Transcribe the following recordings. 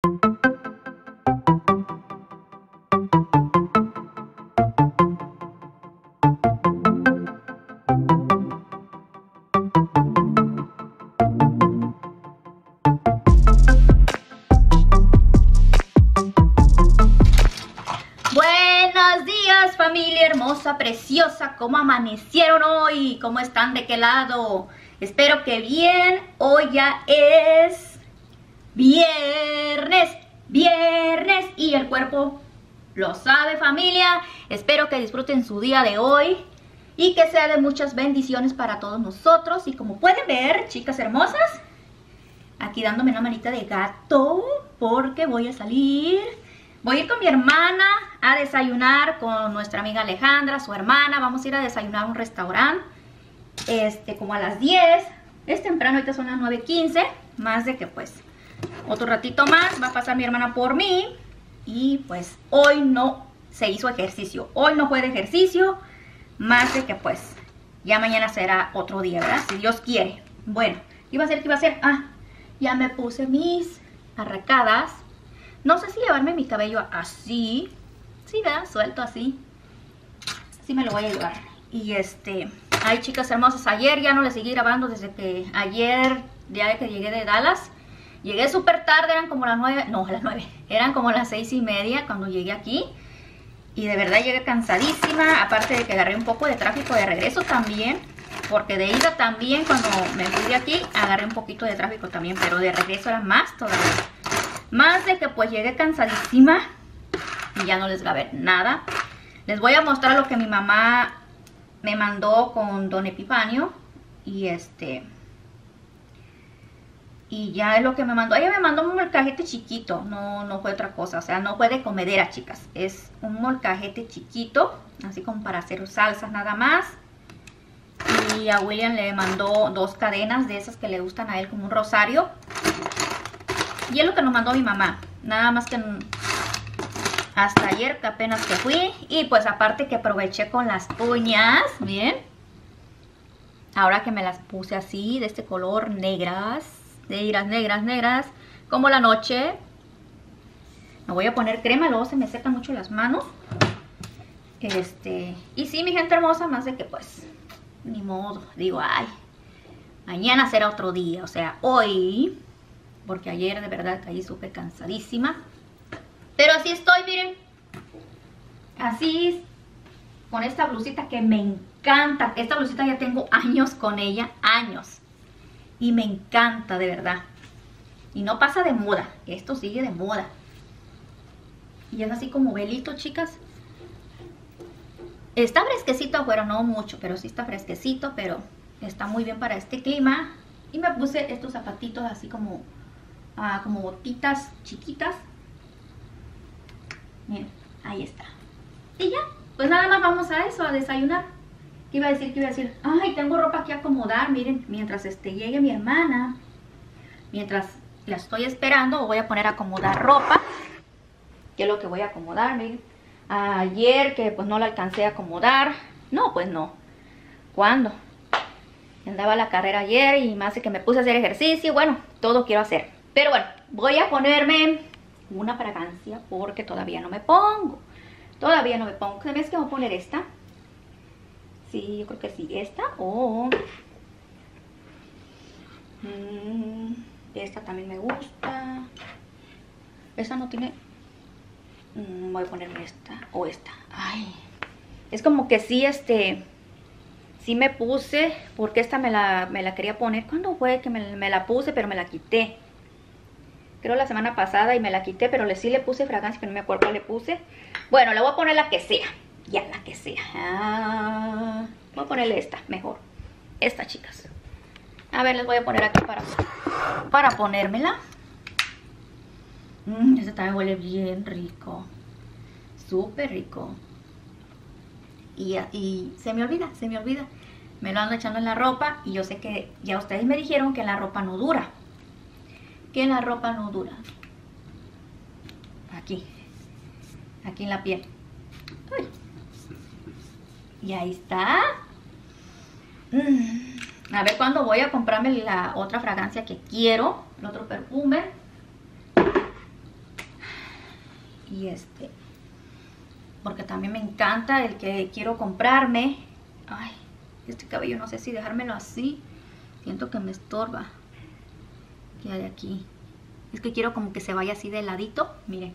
Buenos días, familia hermosa, preciosa. ¿Cómo amanecieron hoy? ¿Cómo están? ¿De qué lado? Espero que bien. Hoy ya es viernes y el cuerpo lo sabe, familia. Espero que disfruten su día de hoy y que sea de muchas bendiciones para todos nosotros. Y como pueden ver, chicas hermosas, aquí dándome una manita de gato porque voy a salir. Voy a ir con mi hermana a desayunar con nuestra amiga Alejandra, su hermana. Vamos a ir a desayunar a un restaurante como a las 10. Es temprano, ahorita son las 9:15. Más de que pues otro ratito más va a pasar mi hermana por mí. Y pues hoy no se hizo ejercicio. Hoy no fue de ejercicio. Más de que pues ya mañana será otro día, ¿verdad? Si Dios quiere. Bueno, ¿qué iba a hacer? Ah, ya me puse mis arracadas. No sé si llevarme mi cabello así. Sí, ¿verdad? Suelto así. Sí me lo voy a llevar. Y ay, chicas hermosas, ayer ya no les seguí grabando desde que ayer, día que llegué de Dallas. Llegué súper tarde, eran como las 9. No, las 9. Eran como las 6:30 cuando llegué aquí. Y de verdad llegué cansadísima. Aparte de que agarré un poco de tráfico de regreso también. Porque de ida también, cuando me fui de aquí, agarré un poquito de tráfico también. Pero de regreso era más todavía. Más de que pues llegué cansadísima y ya no les grabé nada. Les voy a mostrar lo que mi mamá me mandó con Don Epifanio. Y y ya es lo que me mandó. Ella me mandó un molcajete chiquito. No fue otra cosa. O sea, no fue de comedera, chicas. Es un molcajete chiquito. Así como para hacer salsas nada más. Y a William le mandó 2 cadenas de esas que le gustan a él, como un rosario. Y es lo que nos mandó mi mamá. Nada más que hasta ayer, que apenas que fui. Y pues aparte que aproveché con las uñas. Miren. Ahora que me las puse así, de este color, negras. Negras. Como la noche. Me voy a poner crema, luego se me secan mucho las manos. Y sí, mi gente hermosa, más de que pues ni modo. Digo, ay, mañana será otro día. O sea, hoy... Porque ayer de verdad caí súper cansadísima. Pero así estoy, miren. Así, con esta blusita que me encanta. Esta blusita ya tengo años con ella. Años. Y me encanta, de verdad. Y no pasa de moda. Esto sigue de moda. Y es así como velito, chicas. Está fresquecito afuera, no mucho. Pero sí está fresquecito. Pero está muy bien para este clima. Y me puse estos zapatitos así como botitas chiquitas. Miren, ahí está. Y ya, pues nada más vamos a eso, a desayunar. ¿Qué iba a decir? Ay, tengo ropa aquí a acomodar. Miren, mientras llegue mi hermana, mientras la estoy esperando, voy a poner a acomodar ropa. ¿Qué es lo que voy a acomodar? Miren, ayer que pues no la alcancé a acomodar. No, pues no. ¿Cuándo? Andaba la carrera ayer y más de que me puse a hacer ejercicio. Bueno, todo quiero hacer. Pero bueno, voy a ponerme una fragancia porque todavía no me pongo. ¿Sabes que voy a poner esta? Sí, yo creo que sí. Esta o... esta también me gusta. Esta no tiene... voy a ponerme esta o esta. Ay, es como que sí, sí me puse, porque esta me la quería poner. ¿Cuándo fue que me la puse, pero me la quité? Creo la semana pasada y me la quité, pero sí le puse fragancia, que no me acuerdo cuál le puse. Bueno, le voy a poner la que sea. Ya, la que sea. Voy a ponerle esta, mejor. Esta, chicas. A ver, les voy a poner aquí para ponérmela. Este también huele bien rico. Súper rico. Y se me olvida. Me lo ando echando en la ropa. Y yo sé que ya ustedes me dijeron que la ropa no dura. Aquí en la piel. Uy. Y ahí está. A ver cuándo voy a comprarme la otra fragancia que quiero. El otro perfume. y porque también me encanta el que quiero comprarme. Ay, este cabello no sé si dejármelo así, siento que me estorba. ¿Qué hay aquí? Es que quiero como que se vaya así de ladito, miren.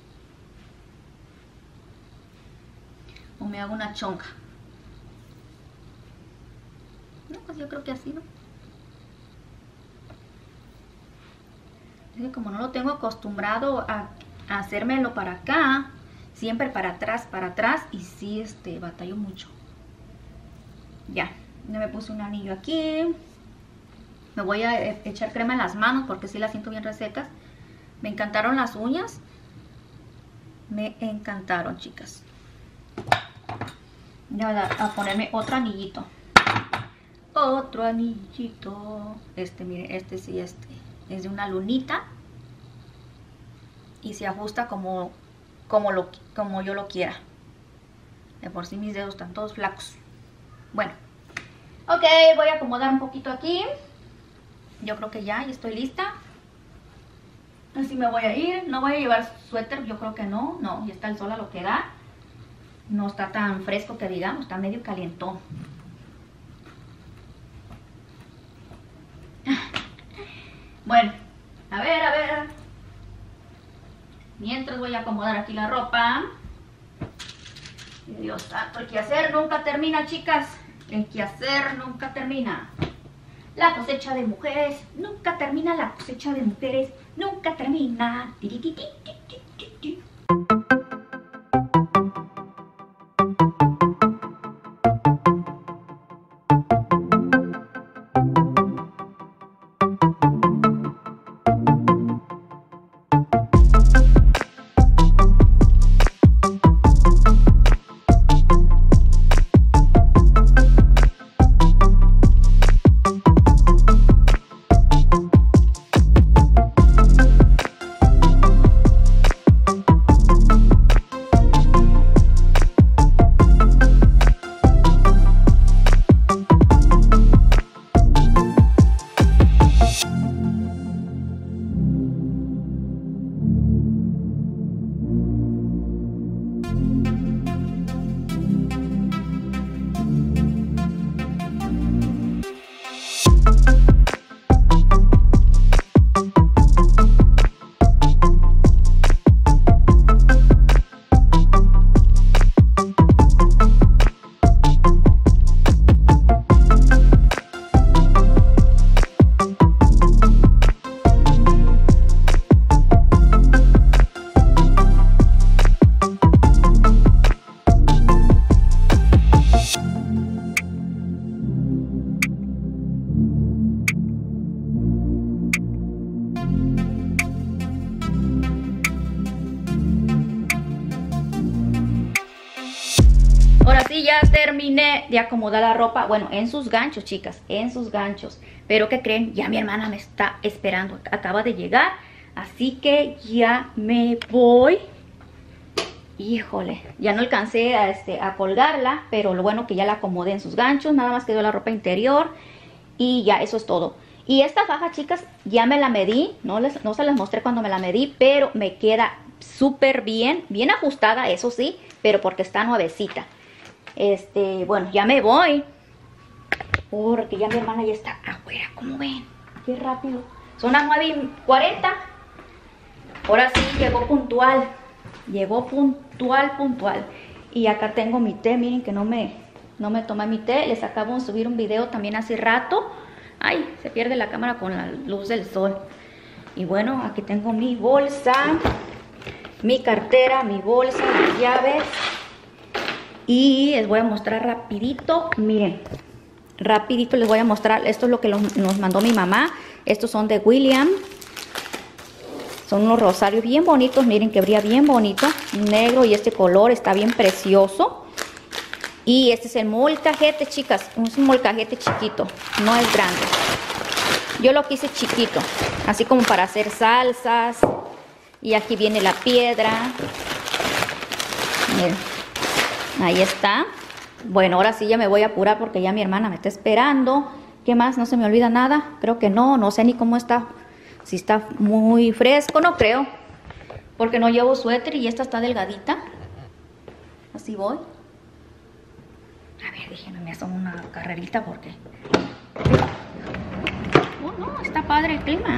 O me hago una chonca. No, pues yo creo que así, ¿no? Es que como no lo tengo acostumbrado a hacérmelo para acá, siempre para atrás, y sí, batallo mucho. Ya me puse un anillo aquí. Me voy a echar crema en las manos porque sí las siento bien resecas. Me encantaron las uñas. Me encantaron, chicas. Voy a ponerme otro anillito. Otro anillito. Miren, sí, es de una lunita. Y se ajusta como yo lo quiera. De por sí mis dedos están todos flacos. Bueno. Ok, voy a acomodar un poquito aquí. Yo creo que ya estoy lista. Así me voy a ir. No voy a llevar suéter, yo creo que no. No, ya está el sol a lo que da. No está tan fresco que digamos, está medio calientón. Bueno, a ver. Mientras voy a acomodar aquí la ropa. Dios santo, el quehacer nunca termina, chicas. El quehacer nunca termina. La cosecha de mujeres nunca termina. La cosecha de mujeres nunca termina. Ahora sí, ya terminé de acomodar la ropa. Bueno, en sus ganchos, chicas, en sus ganchos. Pero ¿qué creen? Ya mi hermana me está esperando. Acaba de llegar. Así que ya me voy. Híjole, ya no alcancé a colgarla. Pero lo bueno que ya la acomodé en sus ganchos. Nada más quedó la ropa interior. Y ya, eso es todo. Y esta faja, chicas, ya me la medí. No se las mostré cuando me la medí. Pero me queda súper bien. Bien ajustada, eso sí. Pero porque está nuevecita. Bueno, ya me voy. Porque ya mi hermana ya está afuera. ¿Cómo ven? Qué rápido. Son las 9:40. Ahora sí, llegó puntual. Llegó puntual. Y acá tengo mi té. Miren que no me tomé mi té. Les acabo de subir un video también hace rato. Ay, se pierde la cámara con la luz del sol. Y bueno, aquí tengo mi bolsa, mi cartera, mi bolsa, las llaves. Y les voy a mostrar rapidito. Miren, rapidito les voy a mostrar. Esto es lo que nos mandó mi mamá. Estos son de William. Son unos rosarios bien bonitos. Miren que brilla bien bonito. Negro y este color está bien precioso. Y este es el molcajete, chicas. Es un molcajete chiquito. No es grande. Yo lo quise chiquito. Así como para hacer salsas. Y aquí viene la piedra. Miren. Ahí está. Bueno, ahora sí ya me voy a apurar porque ya mi hermana me está esperando. ¿Qué más? ¿No se me olvida nada? Creo que no. No sé ni cómo está. Si está muy fresco, no creo. porque no llevo suéter y esta está delgadita. Así voy. A ver, déjenme, me hago una carrerita porque... Oh, no, está padre el clima.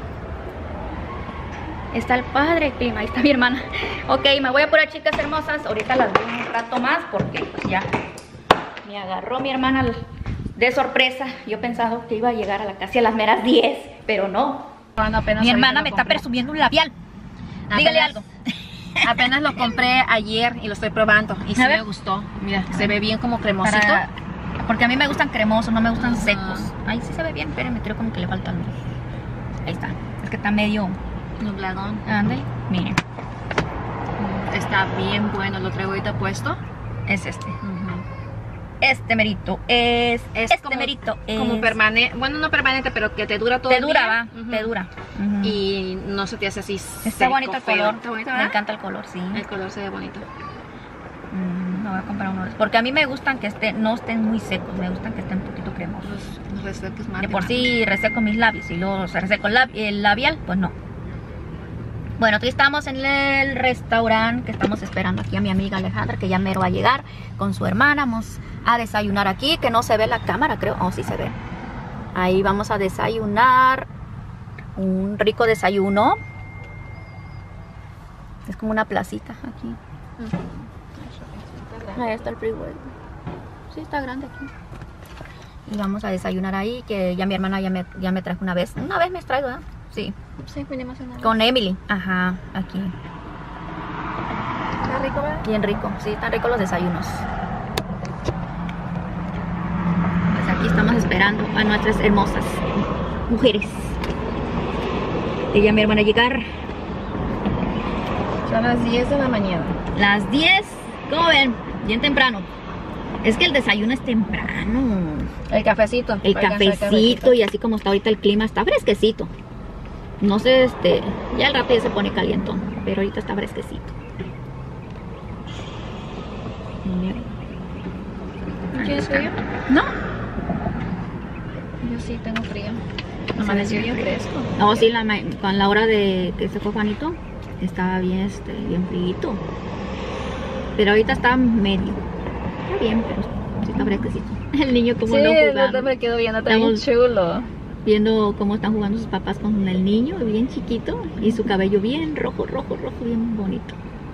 Está el padre el clima. Ahí está mi hermana. Ok, me voy a apurar, chicas hermosas. Ahorita las veo un rato más porque pues ya me agarró mi hermana de sorpresa. Yo pensaba que iba a llegar a la casi a las meras 10, pero no. Mi hermana me está presumiendo un labial. Dígale algo. Apenas lo compré ayer y lo estoy probando y sí me gustó. Mira, se ve bien como cremosito. Porque a mí me gustan cremosos, no me gustan secos. Ahí sí se ve bien, espérenme, creo como que le falta luz. Ahí está. Es que está medio nubladón. Ándale, miren. Está bien bueno, lo traigo ahorita puesto. Es este. Este merito es este como, merito es como permanente, bueno, no permanente, pero que te dura todo el día. Te dura. Y no se te hace así Está seco, bonito el color. Está bonito, ¿verdad? Me encanta el color, sí. El color se ve bonito. Me voy a comprar uno de esos. Porque a mí me gustan que no estén muy secos, me gustan que estén un poquito cremosos. Los reseques más. De por sí reseco mis labios y luego se reseco el labial, pues no. Bueno, aquí estamos en el restaurante que estamos esperando aquí a mi amiga Alejandra, que ya mero va a llegar con su hermana. Vamos a desayunar aquí, que no se ve la cámara, creo. Oh, sí se ve. Ahí vamos a desayunar. Un rico desayuno. Es como una placita aquí. Ahí está el freeway. Sí, está grande aquí. Y vamos a desayunar ahí, que ya mi hermana ya me trajo una vez. Una vez me trajo, ¿verdad? Sí. Sí, vinimos una vez. Con Emily. Ajá, aquí. Está rico, ¿verdad? Bien rico. Sí, están ricos los desayunos. Pues aquí estamos esperando a nuestras hermosas mujeres. Ella me van a llegar. Son las 10 de la mañana. Las 10. ¿Cómo ven? Bien temprano. Es que el desayuno es temprano. El cafecito. El cafecito y así como está ahorita el clima, está fresquecito. No sé, ya el rato ya se pone calientón, pero ahorita está fresquecito. ¿Tienes frío? No. Yo sí tengo frío. Amaneció bien fresco. No, sí, con la hora de que se fue Juanito, estaba bien, bien frío. Pero ahorita está medio. Está bien, pero sí está fresquecito. El niño como sí, no jugando. Sí, me quedo viendo, está bien chulo. Viendo cómo están jugando sus papás con el niño, bien chiquito, y su cabello bien rojo, bien bonito.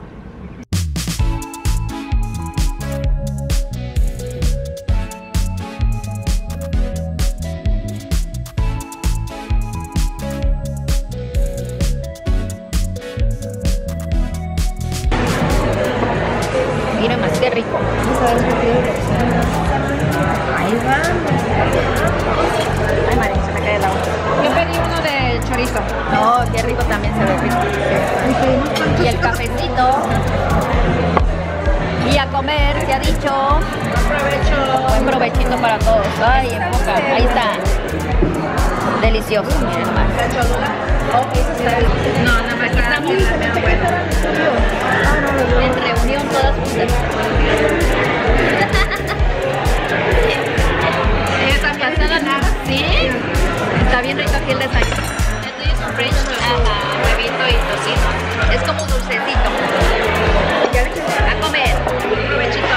Miren más, qué rico. Ahí va. Ay, María, se me cae el agua. Yo pedí uno de chorizo. Oh, qué rico también se ve rico. Y el cafecito. Y a comer, se ha dicho. Buen provecho. Buen provechito para todos. Ay, enfoca. Ahí está. Delicioso. Miren más. No, no me está muy bueno. En reunión todas juntas. ¿Sí? Está bien rico aquí el desayuno. El tuyo es un french toast, huevito y tocino. Es como dulcecito. A comer. Provechito.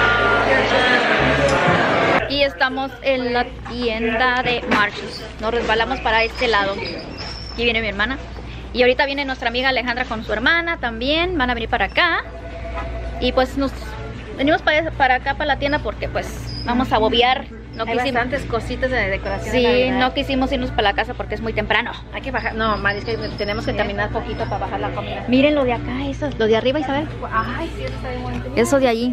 Y estamos en la tienda de Marshalls. Nos resbalamos para este lado. Aquí viene mi hermana. Y ahorita viene nuestra amiga Alejandra con su hermana también. Van a venir para acá. Y pues nos venimos para acá, para la tienda, porque pues vamos a bobear. No hay bastantes cositas de decoración. Sí, no quisimos irnos para la casa porque es muy temprano. Hay que bajar. No, Mari, es que tenemos que caminar poquito para bajar la comida. Miren lo de acá, eso, lo de arriba, Isabel. Ay, sí, eso está bien bonito. Eso de allí.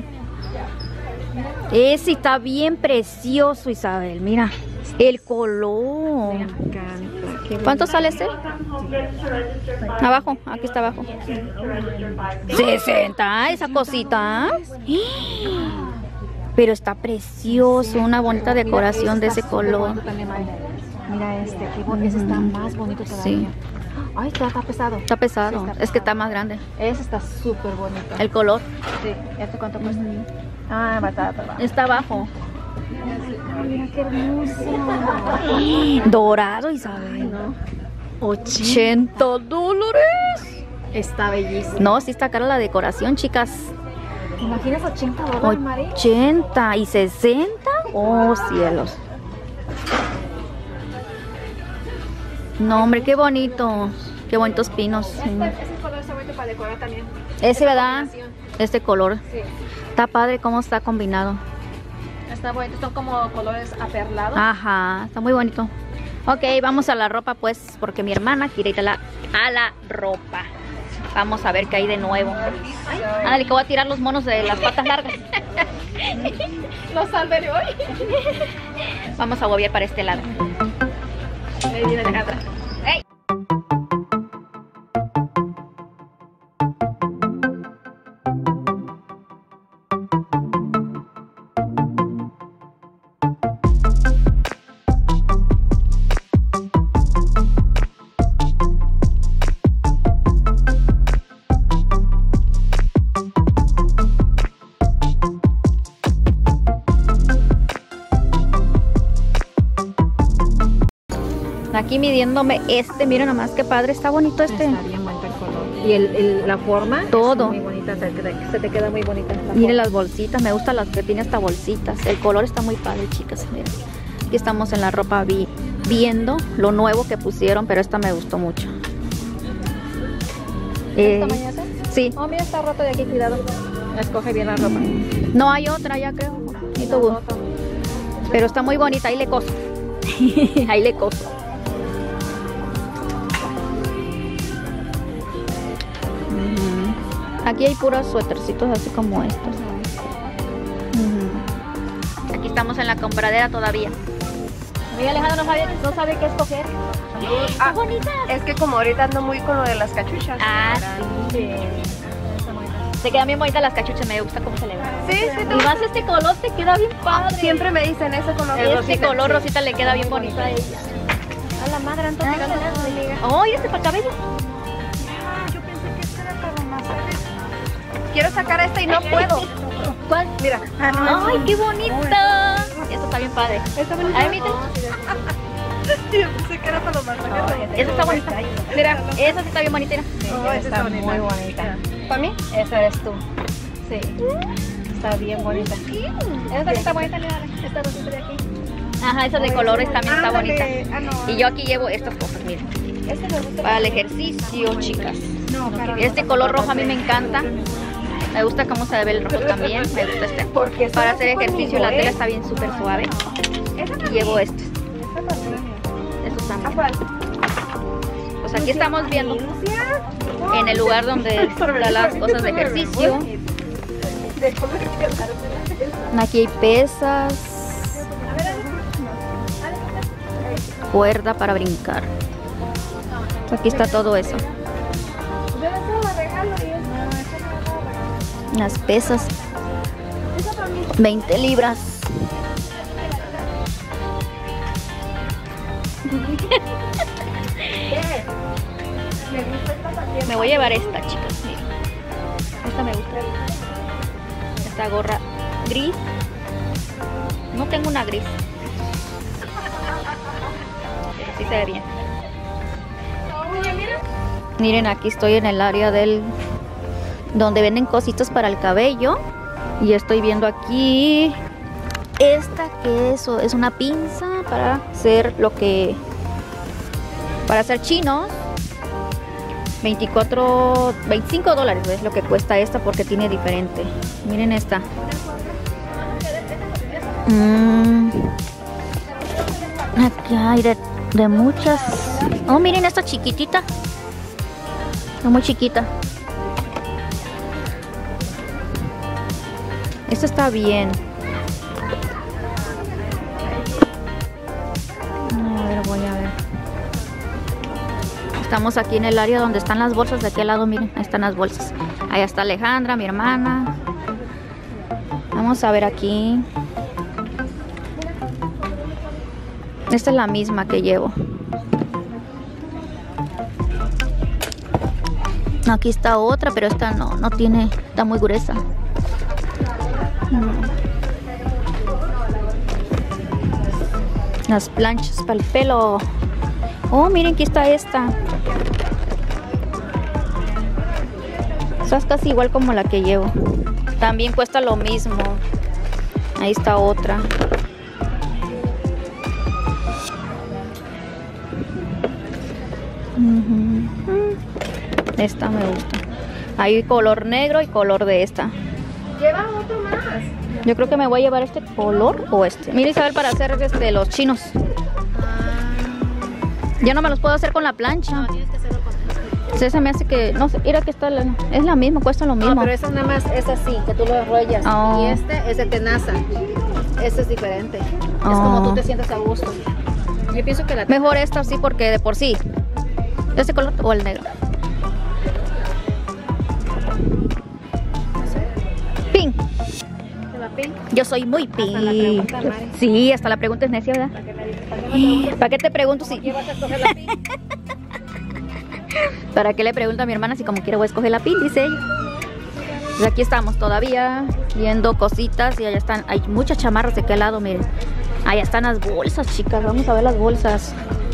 Ese está bien precioso, Isabel. Mira, el color. Me encanta. ¿Cuánto sale este? Abajo, aquí está abajo. 60, esa cosita. Pero está precioso, una bonita decoración de ese color. Mira ese está más bonito todavía. Sí. Ay, está pesado. Está pesado, Sí, está pesado. Es que está más grande. Ese está súper bonito. El color. Sí, ¿este cuánto cuesta? Ah, batata. Está abajo. Mira qué hermoso. Dorado, Isabel. ¿No? $80. Está bellísimo. No, sí está cara la decoración, chicas. ¿Imaginas $80, Mari? 80 y 60. Oh, cielos. No, hombre, qué bonito. Qué bonitos pinos. Ese color está bonito para decorar también. Ese, ¿verdad? Este color. Sí. Está padre cómo está combinado. Está bonito, son como colores aperlados. Ajá, está muy bonito. Ok, vamos a la ropa pues, porque mi hermana quiere ir a la ropa. Vamos a ver qué hay de nuevo. Ándale, que voy a tirar los monos de las patas largas. Los saldré de hoy. Vamos a volver para este lado. Ahí viene Alejandra. ¡Ey! Aquí midiéndome miren nomás qué padre, está bonito este. Está bien bonito el color. Y la forma. Todo. Muy bonita, se te queda muy bonita. Miren las bolsitas, me gustan las que tiene hasta bolsitas. El color está muy padre, chicas. Miren. Aquí estamos en la ropa viendo lo nuevo que pusieron, pero esta me gustó mucho. ¿Esta mañana? Sí. Oh, mira, está roto de aquí, cuidado. Escoge bien la ropa. No hay otra, ya creo. Pero está muy bonita, ahí le coso. Ahí le coso. Aquí hay puros suétercitos así como estos. Aquí estamos en la compradera todavía. Mira, Alejandro no sabe qué escoger. Está bonita. Es que como ahorita ando muy con lo de las cachuchas. Ah, sí. Te quedan bien bonitas las cachuchas, me gusta cómo se le ve. Sí, sí. Y más este color te queda bien padre. Siempre me dicen eso con los Este color rosita le queda bien bonito a ella. A la madre, ando tirando las amigas. Oh, ¿y este para el cabello? Yo pensé que este era para masajes. Quiero sacar esta y no puedo. ¿Cuál? Mira. ¡Ay, qué bonita! Esto está bien padre. Está bonita. Ay, mira. Yo pensé que era para los masajes. Esa está bonita. Mira, esa sí está bien bonita. Oh, esa está muy bonita. ¿Para mí? Esa eres tú. Sí. Está bien bonita. Esta está bonita, mira. Esta rosita de aquí. Ajá, esa de colores también está bonita. Y yo aquí llevo estas cosas, miren. Para el ejercicio, chicas. Este color rojo a mí me encanta. Me gusta cómo se ve el rojo también. Me gusta este. Para hacer ejercicio la tela está bien súper suave. Y llevo estos. Estos también. Pues aquí estamos viendo en el lugar donde están las cosas de ejercicio. Aquí hay pesas, cuerda para brincar. Aquí está todo eso. Las pesas, 20 libras. Me voy a llevar esta, chicas. Miren. Esta me gusta. Esta gorra gris. No tengo una gris. Pero sí se ve bien. Miren, aquí estoy en el área del donde venden cositas para el cabello. Y estoy viendo aquí esta que es una pinza para hacer para hacer chinos. 25 dólares es lo que cuesta esta porque tiene diferente. Miren esta. Aquí hay de muchas. Oh, miren esta chiquitita. Está muy chiquita. Esta está bien. A ver, voy a ver. Estamos aquí en el área donde están las bolsas. De aquí al lado, miren, ahí están las bolsas. Allá está Alejandra, mi hermana. Vamos a ver aquí. Esta es la misma que llevo. Aquí está otra, pero esta no tiene, está muy gruesa. Las planchas para el pelo. Oh, miren, aquí está esta. Esa es casi igual como la que llevo. También cuesta lo mismo. Ahí está otra. Esta me gusta. Hay color negro y color de esta. Lleva otro más. Yo creo que me voy a llevar este color o este. Mira, Isabel, para hacer los chinos. Ya no me los puedo hacer con la plancha. No, tienes que hacerlo con esto. Sí, se me hace que... No sé, mira que está... Es la misma, cuesta lo mismo. No, pero esa nada más es así, que tú lo enrollas. Oh. Y este es de tenaza. Este es diferente. Es como tú te sientes a gusto. Yo pienso que la... Mejor esta sí, porque de por sí. ¿Este color o el negro? Pink. ¿Te va pink? Yo soy muy pink. Hasta la pregunta, Mari. Sí, hasta la pregunta es necia, ¿verdad? ¿Para qué te pregunto si... ¿Qué vas a escoger la pink? ¿Para qué le pregunto a mi hermana si como quiero voy a escoger la pink? Dice ella. Pues aquí estamos todavía viendo cositas y allá están. Hay muchas chamarras de aquel lado, miren. Allá están las bolsas, chicas. Vamos a ver las bolsas.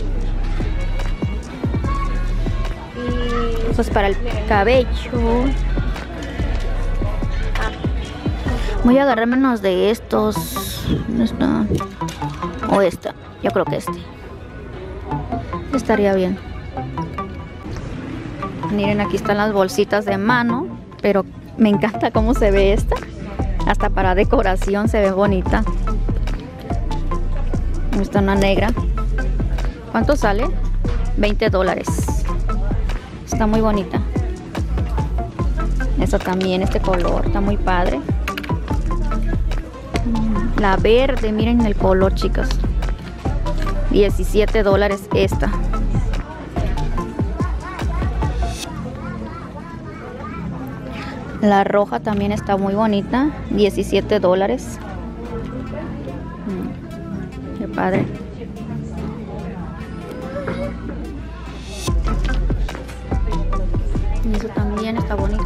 Cosas para el cabello. Voy a agarrarme unos de estos. ¿Dónde está? O esta. Yo creo que este. Estaría bien. Miren, aquí están las bolsitas de mano. Pero me encanta cómo se ve esta. Hasta para decoración se ve bonita. Esta una negra. ¿Cuánto sale? $20. Está muy bonita. Esta también, este color está muy padre. La verde, miren el color, chicas. $17 esta. La roja también está muy bonita. $17. Qué padre. Y eso también está bonita.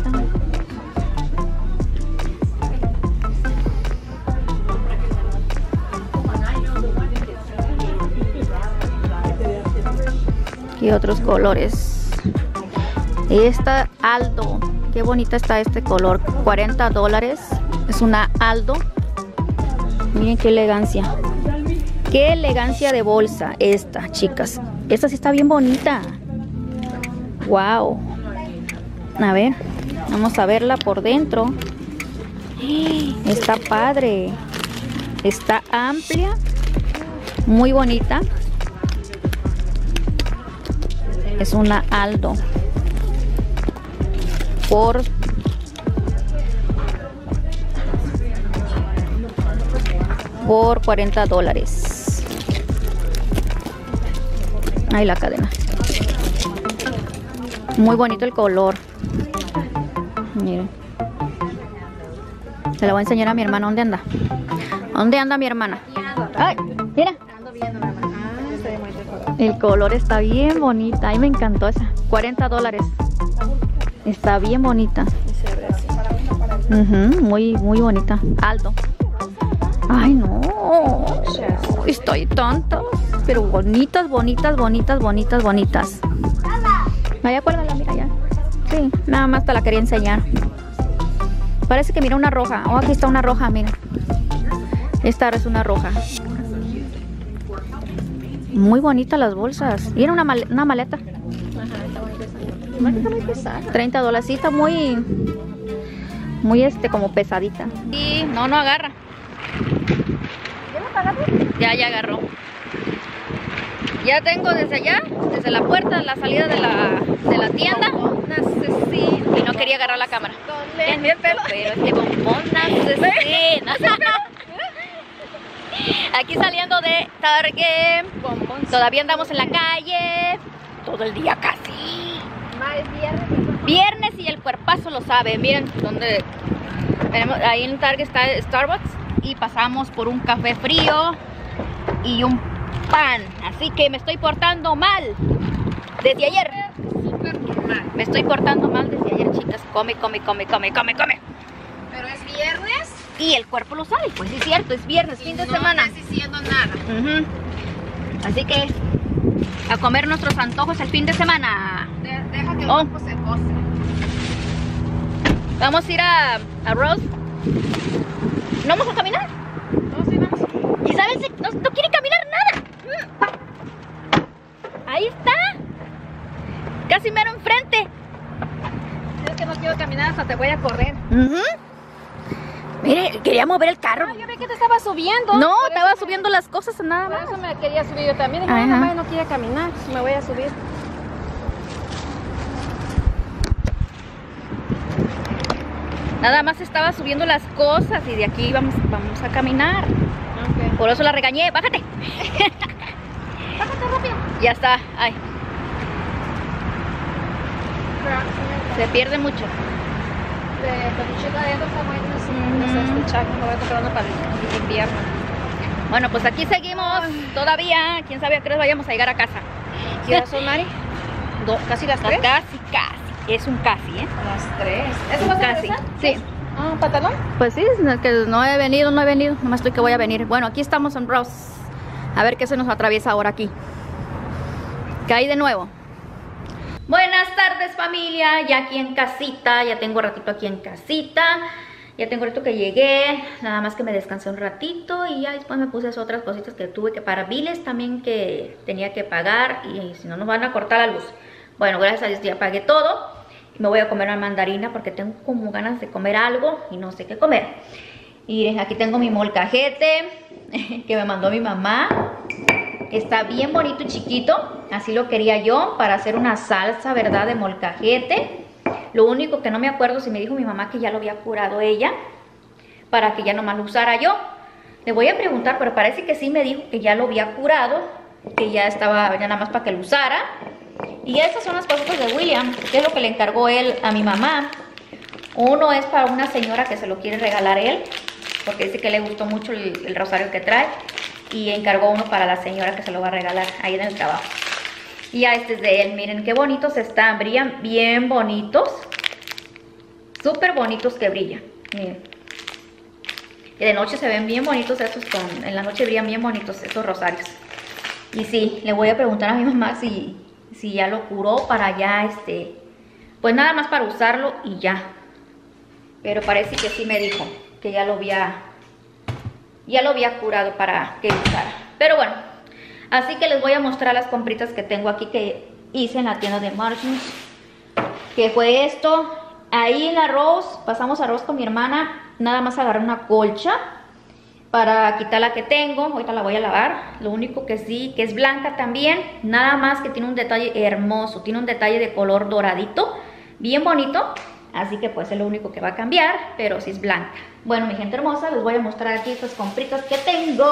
Aquí otros colores. Esta Aldo. Qué bonita está este color. $40. Es una Aldo. Miren qué elegancia. Qué elegancia de bolsa esta, chicas. Esta sí está bien bonita. Wow. A ver, vamos a verla por dentro. Está padre. Está amplia. Muy bonita. Es una Aldo. Por $40. Ahí la cadena. Muy bonito el color. Miren. Se la voy a enseñar a mi hermana. ¿Dónde anda? ¿Dónde anda mi hermana? Ay, mira. Ando viendo, mamá. Ah, está bien bonito el color. El color está bien bonita. A mí me encantó esa. $40. Está bien bonita. Muy bonita. Alto. Ay, no. Estoy tonta. Pero bonitas, bonitas, bonitas, bonitas, bonitas. Allá, cuélgala, mira ya. Sí, nada más te la quería enseñar. Parece que mira una roja. Oh, aquí está una roja, mira. Esta es una roja. Muy bonitas las bolsas. Y era una maleta. $30. Sí, está muy como pesadita. Y no agarra. Ya agarró. Ya tengo desde allá, desde la puerta, la salida de la tienda. Y no quería agarrar la cámara. Pero este bombón asesina. Aquí saliendo de Target. Todavía andamos en la calle. Todo el día casi. Viernes y el cuerpazo lo sabe. Miren donde tenemos, ahí en Target está Starbucks y pasamos por un café frío y un pan. Así que me estoy portando mal desde ayer. Me estoy portando mal desde ayer, chicas. Come. Pero es viernes. Y el cuerpo lo sabe. Pues es cierto, es viernes, fin de semana. No estás diciendo nada. Así que a comer nuestros antojos el fin de semana. Deja que el Oh. cuerpo se goce. Vamos a ir a Rose. ¿No vamos a caminar? No, sí, vamos. ¿Y sabes? No quiere caminar nada. Ahí está. Casi mero enfrente. Es que no quiero caminar, hasta te voy a correr. Mire, quería mover el carro. Yo vi que te estaba subiendo. No, estaba subiendo las cosas nada Por más. eso me quería subir yo también. Dije, Ajá. mamá no quiere caminar, me voy a subir. Nada más estaba subiendo las cosas y de aquí vamos a caminar. Okay. Por eso la regañé. Bájate. Bájate rápido. Ya está. Ay, se pierde mucho. De peluchita de estos tamaños, no sé, escuchar, me voy a comprar uno para el invierno. Bueno, pues aquí seguimos todavía. Quién sabe a qué hora vayamos a llegar a casa. ¿Qué hora son, Mari? ¿Casi las 3? Casi. Es un casi, ¿eh? Las 3. ¿Eso vas a Casi. regresar? Sí. Ah, ¿pantalón? Pues sí, es que no he venido. Nomás estoy que voy a venir. Bueno, aquí estamos en Rose. A ver qué se nos atraviesa ahora aquí. ¿Qué hay de nuevo? Buenas tardes, familia. Ya aquí en casita. Ya tengo ratito aquí en casita. Ya tengo ratito que llegué. Nada más que me descansé un ratito. Y ya después me puse otras cositas que tuve que para biles también que tenía que pagar. Y si no nos van a cortar la luz. Bueno, gracias a Dios ya pagué todo. Me voy a comer una mandarina porque tengo como ganas de comer algo y no sé qué comer. Y aquí tengo mi molcajete que me mandó mi mamá. Está bien bonito y chiquito. Así lo quería yo para hacer una salsa, ¿verdad? De molcajete. Lo único que no me acuerdo si me dijo mi mamá que ya lo había curado ella para que ya nomás lo usara yo. Le voy a preguntar, pero parece que sí me dijo que ya lo había curado, que ya estaba ya nada más para que lo usara. Y estas son las cositas de William, que es lo que le encargó él a mi mamá. Uno es para una señora que se lo quiere regalar él, porque dice que le gustó mucho el rosario que trae. Y encargó uno para la señora que se lo va a regalar ahí en el trabajo. Y ya este es de él, miren qué bonitos están, brillan bien bonitos. Súper bonitos que brillan, miren. Y de noche se ven bien bonitos estos, en la noche brillan bien bonitos estos rosarios. Y sí, le voy a preguntar a mi mamá si ya lo curó para ya, pues nada más para usarlo y ya. Pero parece que sí me dijo que ya lo había curado para que usara. Pero bueno, así que les voy a mostrar las compritas que tengo aquí que hice en la tienda de Marshalls. Que fue esto. Ahí en arroz, pasamos arroz con mi hermana. Nada más agarré una colcha para quitar la que tengo. Ahorita la voy a lavar. Lo único que sí, que es blanca también. Nada más que tiene un detalle hermoso. Tiene un detalle de color doradito. Bien bonito. Así que pues es lo único que va a cambiar. Pero sí es blanca. Bueno, mi gente hermosa, les voy a mostrar aquí estas compritas que tengo.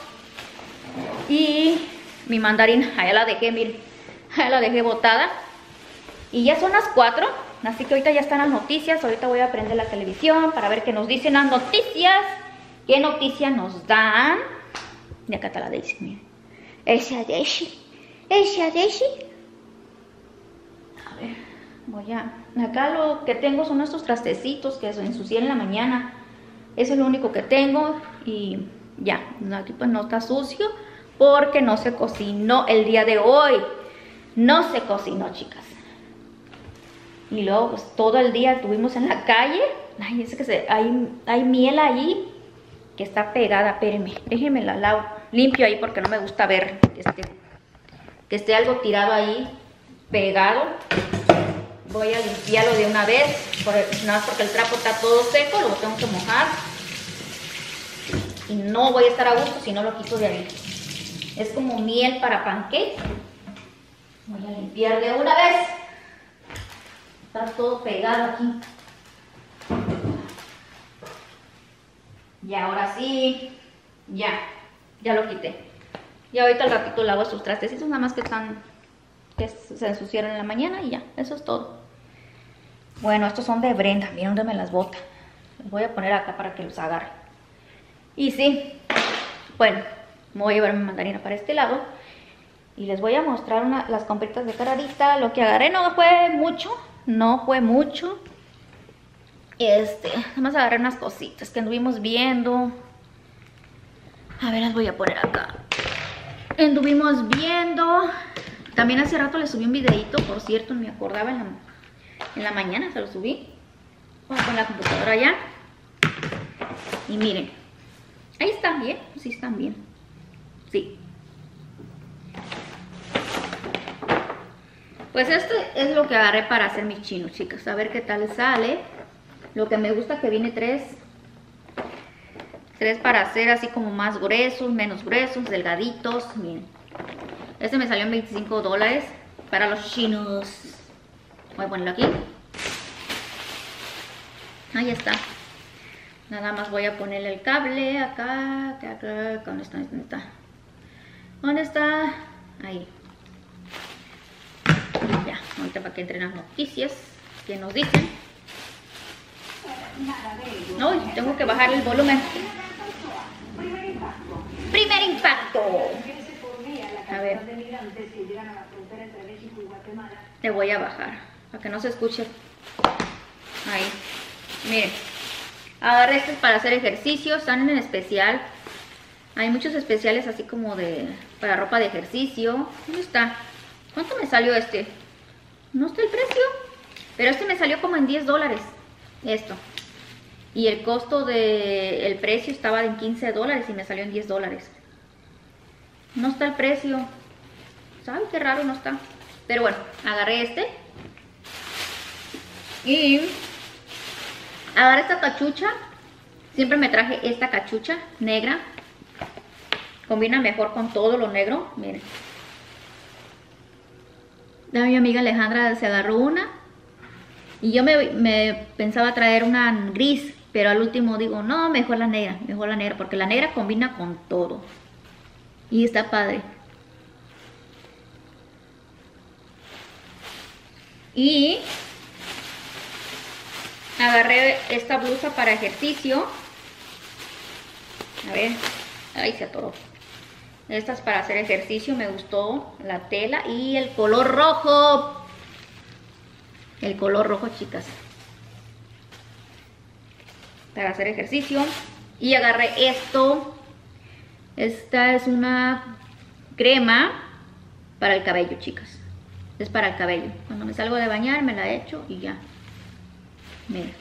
Y mi mandarina, allá la dejé, miren. Allá la dejé botada. Y ya son las 4. Así que ahorita ya están las noticias. Ahorita voy a prender la televisión para ver qué nos dicen las noticias. ¿Qué noticias nos dan? Y acá está la Daisy, miren. Esa Daisy. Esa Daisy. A ver, voy a... Acá lo que tengo son estos trastecitos que se ensucié en la mañana. Eso es lo único que tengo. Y ya, aquí pues no está sucio porque no se cocinó el día de hoy. No se cocinó, chicas. Y luego pues todo el día estuvimos en la calle. Ay, es que hay miel ahí que está pegada. Espérenme, déjenme la lavo. Limpio ahí porque no me gusta ver que esté algo tirado ahí, pegado. Voy a limpiarlo de una vez, nada más porque el trapo está todo seco, lo tengo que mojar. Y no voy a estar a gusto si no lo quito de ahí. Es como miel para pancake. Voy a limpiar de una vez. Está todo pegado aquí. Y ahora sí, ya lo quité. Y ahorita al ratito lavo estos trastecitos, nada más que se ensuciaron en la mañana y ya, eso es todo. Bueno, estos son de Brenda, miren dónde me las bota. Los voy a poner acá para que los agarre. Y sí, bueno, me voy a llevar mi mandarina para este lado. Y les voy a mostrar las compritas de Cararita. Lo que agarré no fue mucho. No fue mucho. Nada más agarré unas cositas que anduvimos viendo. A ver, las voy a poner acá. Anduvimos viendo. También hace rato les subí un videito, por cierto, no me acordaba en la mañana, se lo subí. Voy a poner la computadora allá. Y miren, ahí están bien, sí están bien. Sí. Pues esto es lo que agarré para hacer mis chinos, chicas. A ver qué tal sale. Lo que me gusta que viene tres para hacer así como más gruesos, menos gruesos, delgaditos. Miren. Este me salió en $25 para los chinos. Voy a ponerlo aquí. Ahí está. Nada más voy a ponerle el cable acá. ¿Dónde está? ¿Dónde está? ¿Dónde está? Ahí. Ya, ahorita para que entren las noticias que nos dicen. No, tengo que bajar el volumen. Primer impacto. A ver. Le voy a bajar para que no se escuche. Ahí. Miren. Agarré estos para hacer ejercicio. Están en especial. Hay muchos especiales así como para ropa de ejercicio. ¿Dónde está? ¿Cuánto me salió este? No está el precio. Pero este me salió como en $10. Esto. Y el costo del precio estaba en $15 y me salió en $10. No está el precio. ¿Sabe qué raro no está? Pero bueno, agarré este. Y agarré esta cachucha. Siempre me traje esta cachucha negra. Combina mejor con todo lo negro. Miren. Mi amiga Alejandra se agarró una. Y yo me pensaba traer una gris. Pero al último digo, no, mejor la negra. Mejor la negra. Porque la negra combina con todo. Y está padre. Y agarré esta blusa para ejercicio. A ver. Ahí se atoró. Esta es para hacer ejercicio. Me gustó la tela. Y el color rojo. El color rojo, chicas. Para hacer ejercicio. Y agarré esto. Esta es una crema para el cabello, chicas. Es para el cabello. Cuando me salgo de bañar me la echo y ya. Miren.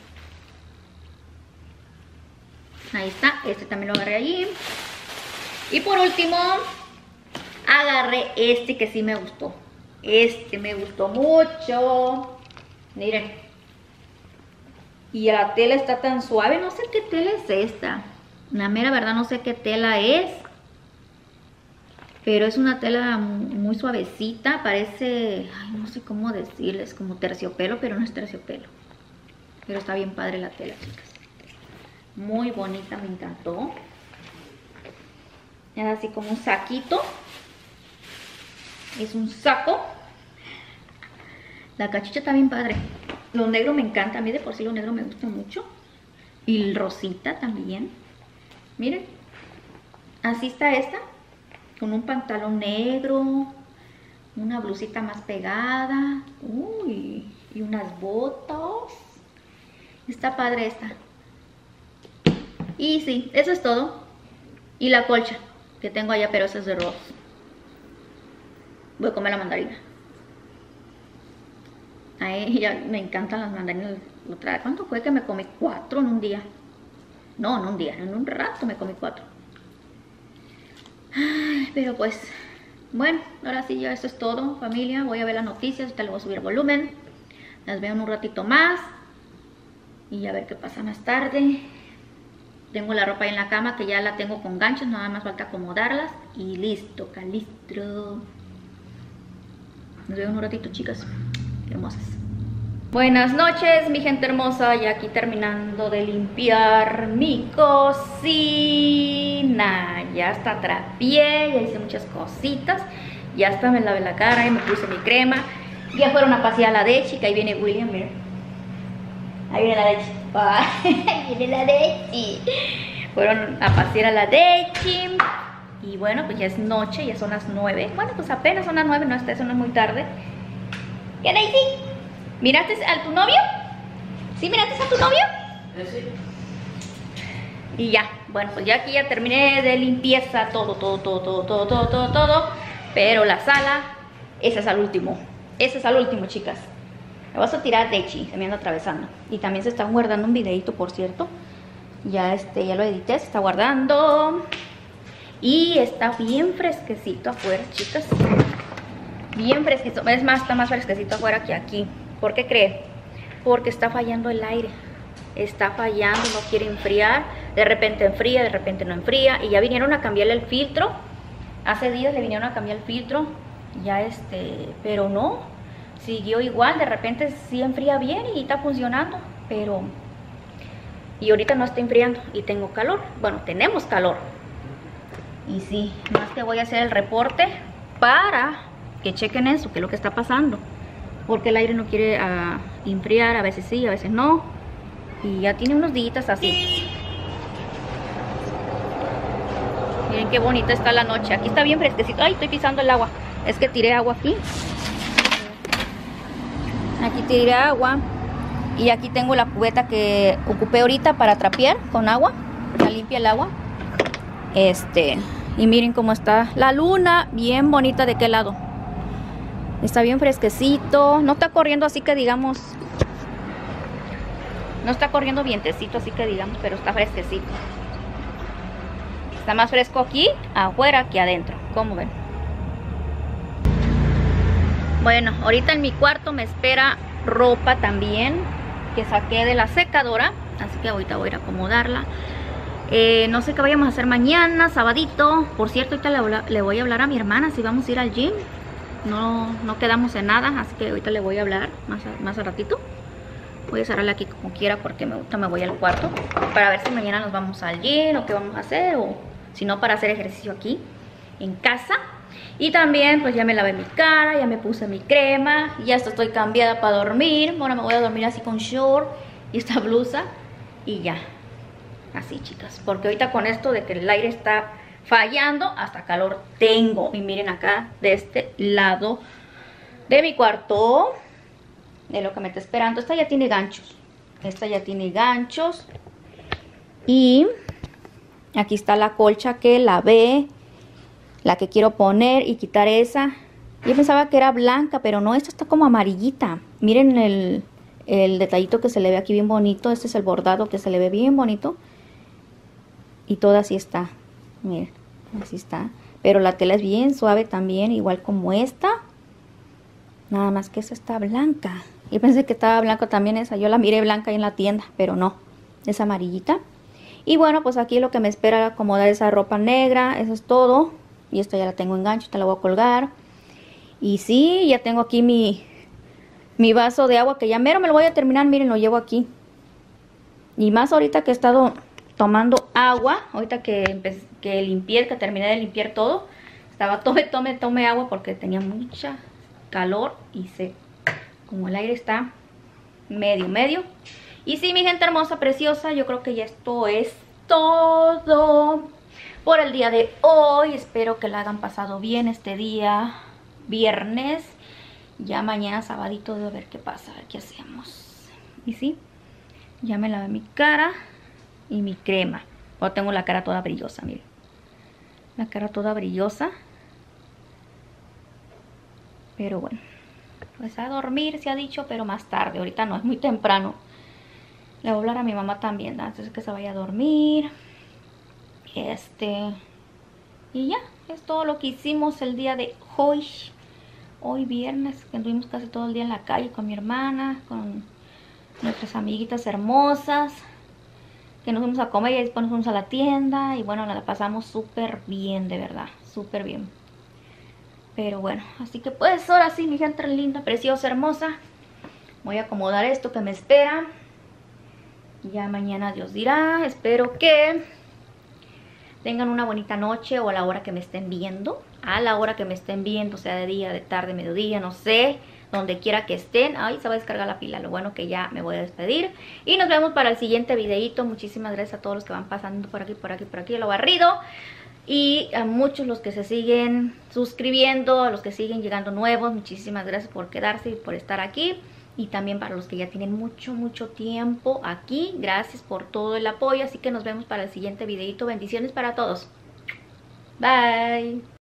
Ahí está. Este también lo agarré allí. Y por último, agarré este que sí me gustó. Este me gustó mucho. Miren. Y la tela está tan suave. No sé qué tela es esta. La mera verdad no sé qué tela es. Pero es una tela muy suavecita. Parece, ay, no sé cómo decirles, como terciopelo, pero no es terciopelo. Pero está bien padre la tela, chicas. Muy bonita, me encantó. Es así como un saquito. Es un saco. La cachucha está bien padre. Lo negro me encanta. A mí de por sí lo negro me gusta mucho. Y el rosita también. Miren. Así está esta. Con un pantalón negro. Una blusita más pegada. Uy. Y unas botas. Está padre esta. Y sí, eso es todo. Y la colcha que tengo allá, pero esa es de Ross. Voy a comer la mandarina. Ay, ya me encantan las mandarinas. ¿Cuánto fue que me comí? 4 en un día. No, en un día, en un rato me comí 4. Ay, pero pues, bueno, ahora sí ya eso es todo, familia. Voy a ver las noticias, ahorita le voy a subir el volumen. Las veo en un ratito más. Y a ver qué pasa más tarde. Tengo la ropa ahí en la cama que ya la tengo con ganchos, nada más falta acomodarlas. Y listo, calistro. Nos vemos en un ratito, chicas. Hermosas. Buenas noches, mi gente hermosa. Ya aquí terminando de limpiar mi cocina. Ya hasta trapié, ya hice muchas cositas. Ya hasta me lavé la cara y me puse mi crema. Ya fueron a pasear a la Dechi, que ahí viene William, miren. Ahí viene la Dechi. Ahí viene la Dechi. Fueron a pasear a la Dechi. Y bueno, pues ya es noche, ya son las 9. Bueno, pues apenas son las 9, no, eso no es muy tarde. ¿Qué, Daisy? ¿Miraste a tu novio? ¿Sí miraste a tu novio? Sí. Y ya, bueno, pues ya aquí ya terminé de limpieza, todo. Pero la sala, esa es al último. Esa es al último, chicas. Le vas a tirar Dechi, se me anda atravesando. Y también se está guardando un videito, por cierto. Ya ya lo edité, se está guardando. Y está bien fresquecito afuera, chicas. Bien fresquecito. Es más, está más fresquecito afuera que aquí. ¿Por qué cree? Porque está fallando el aire. Está fallando, no quiere enfriar. De repente enfría, de repente no enfría. Y ya vinieron a cambiarle el filtro. Hace días le vinieron a cambiar el filtro. Ya pero no. Siguió igual, de repente sí enfría bien y está funcionando. Pero... y ahorita no está enfriando y tengo calor. Bueno, tenemos calor. Y sí, más que voy a hacer el reporte para que chequen eso, que es lo que está pasando. Porque el aire no quiere enfriar, a veces sí, a veces no. Y ya tiene unos días así. Miren qué bonita está la noche. Aquí está bien fresquecito. Ay, estoy pisando el agua. Es que tiré agua aquí. Aquí tiré agua. Y aquí tengo la cubeta que ocupé ahorita para trapear con agua. Ya limpia el agua. Y miren cómo está la luna. Bien bonita de qué lado. Está bien fresquecito. No está corriendo así que digamos. No está corriendo vientecito así que digamos, pero está fresquecito. Está más fresco aquí afuera que adentro. ¿Cómo ven? Bueno, ahorita en mi cuarto me espera ropa también que saqué de la secadora. Así que ahorita voy a ir a acomodarla. No sé qué vayamos a hacer mañana, sabadito. Por cierto, ahorita le voy a hablar a mi hermana si vamos a ir al gym. No quedamos en nada, así que ahorita le voy a hablar más al ratito. Voy a cerrarla aquí como quiera porque me voy al cuarto. Para ver si mañana nos vamos al gym o qué vamos a hacer. O si no, para hacer ejercicio aquí en casa. Y también pues ya me lavé mi cara, ya me puse mi crema. Ya estoy cambiada para dormir. Ahora me voy a dormir así con short y esta blusa. Y ya, así chicas. Porque ahorita con esto de que el aire está fallando, hasta calor tengo. Y miren acá, de este lado de mi cuarto, de lo que me está esperando. Esta ya tiene ganchos. Esta ya tiene ganchos. Y aquí está la colcha que lavé. La que quiero poner y quitar esa. Yo pensaba que era blanca, pero no, esta está como amarillita. Miren el detallito que se le ve aquí bien bonito. Este es el bordado que se le ve bien bonito. Y toda así está. Miren, así está. Pero la tela es bien suave también, igual como esta. Nada más que esa está blanca. Yo pensé que estaba blanca también esa. Yo la miré blanca ahí en la tienda, pero no. Es amarillita. Y bueno, pues aquí lo que me espera es acomodar esa ropa negra. Eso es todo. Y esta ya la tengo en gancho, esta la voy a colgar. Y sí, ya tengo aquí mi vaso de agua que ya mero me lo voy a terminar. Miren, lo llevo aquí. Y más ahorita que he estado tomando agua. Ahorita que terminé de limpiar todo. Estaba tome agua porque tenía mucha calor. Y como el aire está medio. Y sí, mi gente hermosa, preciosa, yo creo que ya esto es todo por el día de hoy. Espero que la hayan pasado bien este día viernes. Ya mañana sabadito debo ver qué pasa, a ver qué hacemos. Y sí, ya me lavé mi cara y mi crema. Ahora tengo la cara toda brillosa, miren. La cara toda brillosa. Pero bueno, pues a dormir se ha dicho, pero más tarde. Ahorita no, es muy temprano. Le voy a hablar a mi mamá también, ¿no? Entonces que se vaya a dormir. Y ya, es todo lo que hicimos el día de hoy. Hoy viernes, que anduvimos casi todo el día en la calle con mi hermana, con nuestras amiguitas hermosas, que nos fuimos a comer y después nos fuimos a la tienda. Y bueno, la pasamos súper bien, de verdad, súper bien. Pero bueno, así que pues ahora sí, mi gente linda, preciosa, hermosa, voy a acomodar esto que me espera. Ya mañana Dios dirá. Espero que tengan una bonita noche o a la hora que me estén viendo. A la hora que me estén viendo, sea de día, de tarde, mediodía, no sé. Donde quiera que estén. Ay, se va a descargar la pila. Lo bueno que ya me voy a despedir. Y nos vemos para el siguiente videito. Muchísimas gracias a todos los que van pasando por aquí, por aquí, por aquí. Lo barrido. Y a muchos los que se siguen suscribiendo. A los que siguen llegando nuevos. Muchísimas gracias por quedarse y por estar aquí. Y también para los que ya tienen mucho tiempo aquí. Gracias por todo el apoyo. Así que nos vemos para el siguiente videito. Bendiciones para todos. Bye.